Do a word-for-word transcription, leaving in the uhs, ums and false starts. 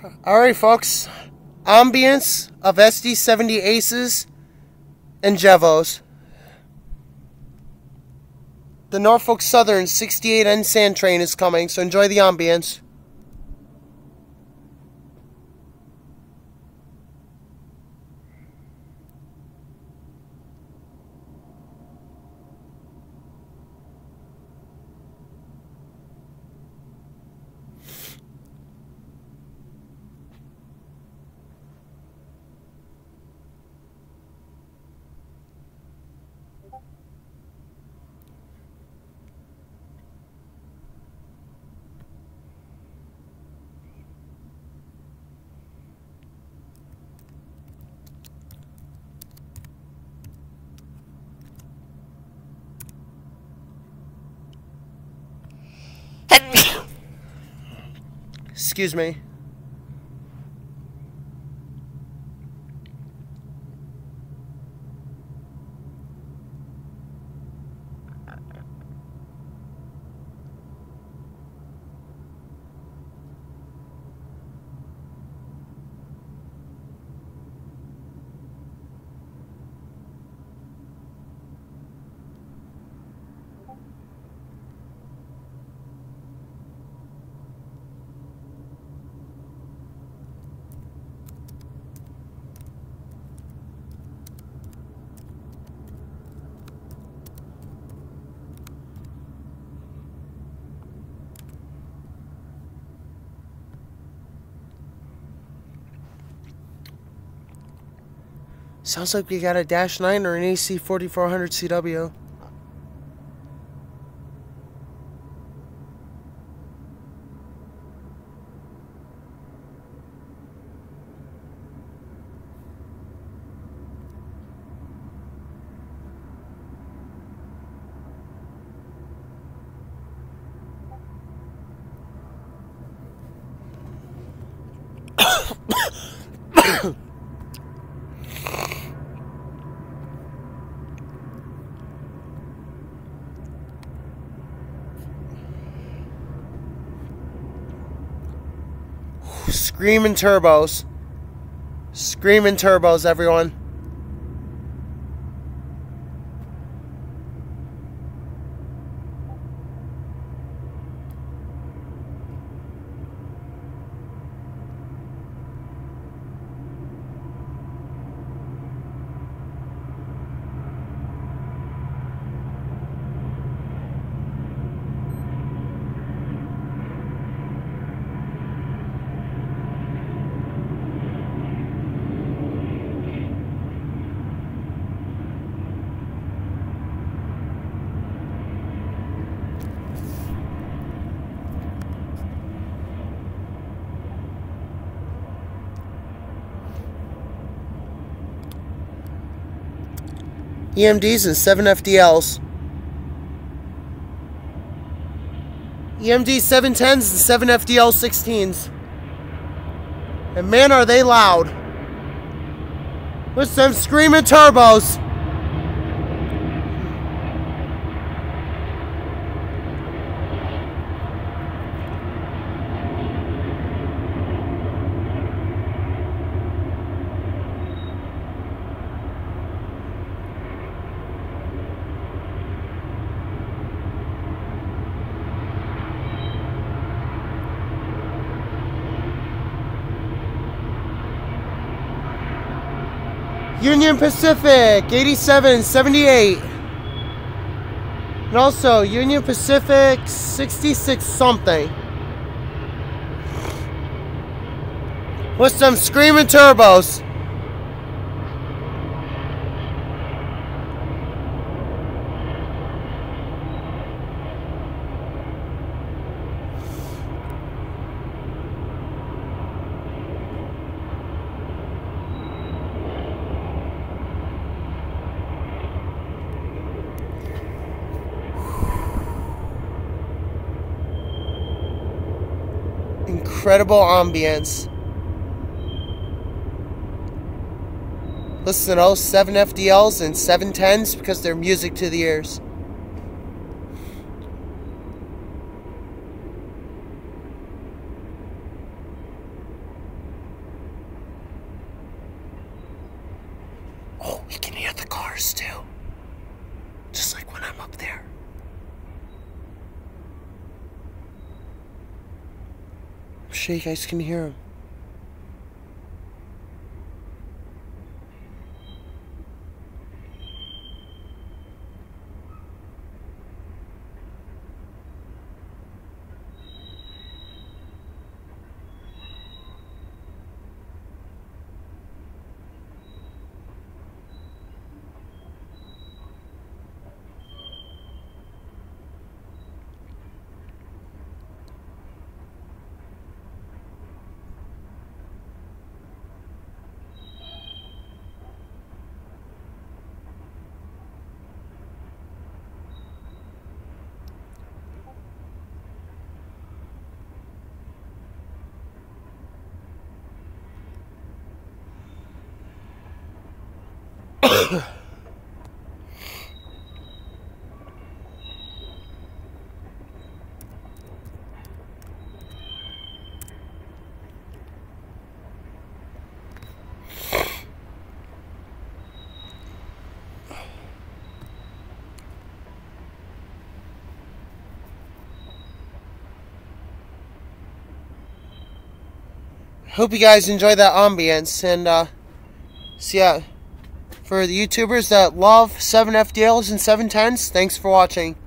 Alright folks, ambience of S D seventy Aces and Jevos. The Norfolk Southern sixty-eight N sand train is coming, so enjoy the ambience. Excuse me. Sounds like we got a Dash nine or an A C forty-four hundred C W. Screaming turbos. Screaming turbos, everyone. E M Ds and seven F D Ls. E M D seven tens and seven F D L sixteens. And man, are they loud. With them screaming turbos. Union Pacific eighty-seven seventy-eight, and also Union Pacific sixty-six something with some screaming turbos. Incredible ambience. Listen to those seven F D Ls and seven tens because they're music to the ears. this too. Just like when I'm up there. I'm sure you guys can hear him. Hope you guys enjoy that ambience, and uh, so yeah, for the YouTubers that love seven F D Ls and seven tens, thanks for watching.